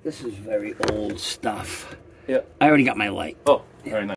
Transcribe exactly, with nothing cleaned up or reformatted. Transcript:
This is very old stuff. Yeah. I already got my light. Oh, very nice.